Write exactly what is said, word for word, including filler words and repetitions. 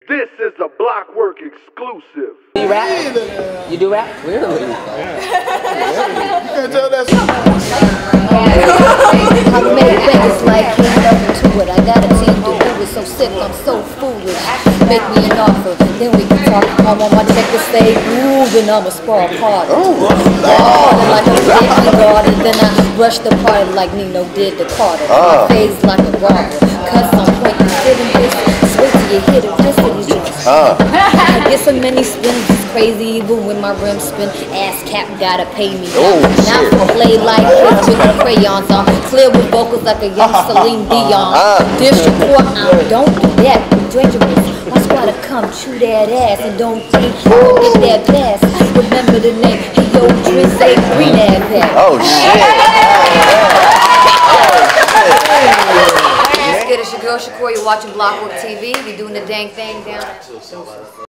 This is a Blockwork exclusive. You rap? You do rap? Really? Yeah. You can't tell that song. I made things like ain't nothing to it. I got a team to do it, so sick, I'm so foolish. Make me an offer, then we can talk. I want my check to stay moving, I'ma spar apart. Oh, Harder like a baby garden, then I rush the party like Nino did the Carter. Uh. Phase like a robber, cuts on point, you sitting this. Wait till you hit the rest of these joints. Uh. I get so many spins, it's crazy even when my rims spin. Ass cap gotta pay me. Oh, now shit. I play like kids with the crayons on. Clear with vocals like a young Celine Dion. Uh. District court, I don't do that. Dangerous. My squad to come chew that ass and don't think you gon' get that pass. Remember the name, hey yo, Drizzy Green Ave that. Oh shit. It's good, it's your girl Shakur, you're watching Blockwork T V, we doing the dang thing down.